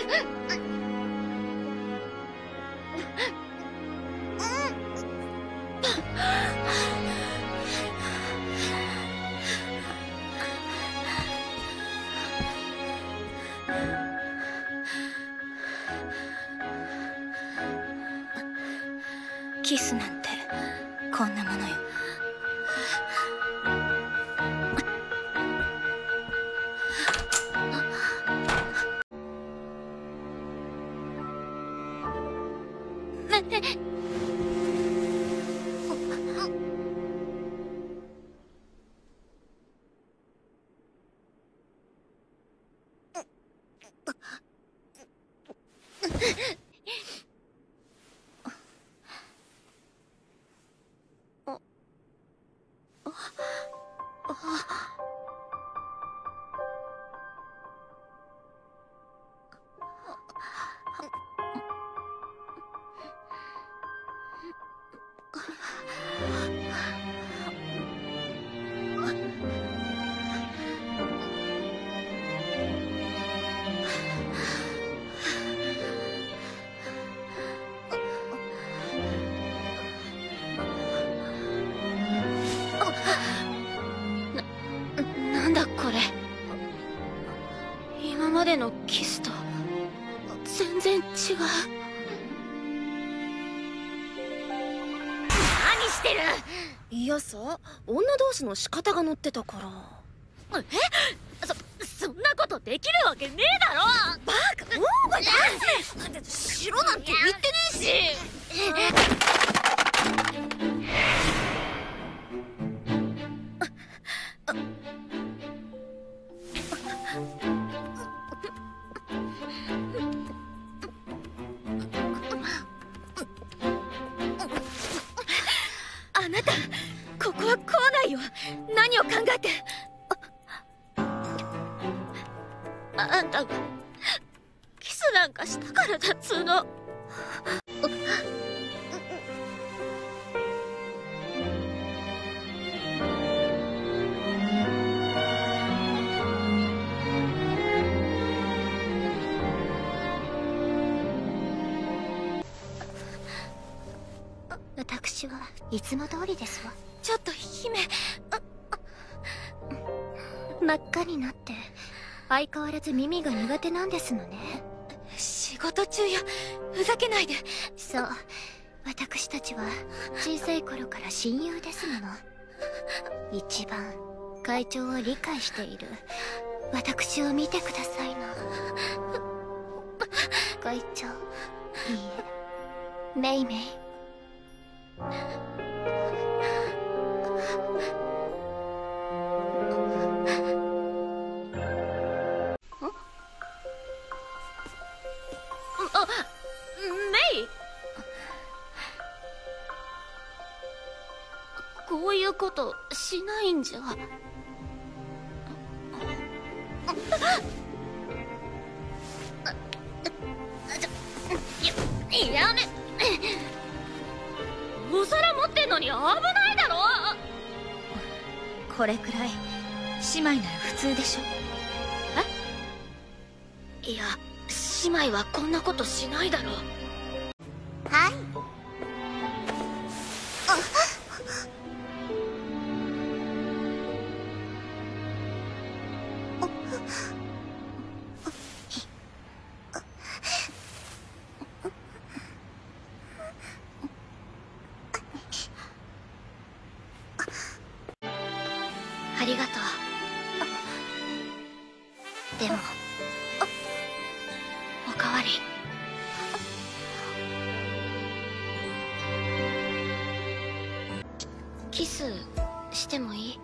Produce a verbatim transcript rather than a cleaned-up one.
キスなんてこんなものよ。なんだこれ。今までのキスと全然違う。何してる。 いやさ、女同士の仕方が載ってたから。 え、そそんなことできるわけねえだろ。 バカ、もうが出せ。しろなんて言ってねえし。あなた、ここは校内よ。何を考えて。 あ、あんたキスなんかしたからだっつうの。 私はいつも通りですわ。 ちょっと姫、 真っ赤になって相変わらず耳が苦手なんですのね。 仕事中よ。ふざけないで。 そう、私たちは小さい頃から親友ですもの。一番会長を理解している私を見てくださいな。会長、いいえ、メイメイ。 あ、メイ。こういうことしないんじゃ。や、やめ。お皿持ってんのに危ないだろ。 これくらい姉妹なら普通でしょ。 え？いや、姉妹はこんなことしないだろ。 はい。 ありがとう。でもおかわり。キスしてもいい？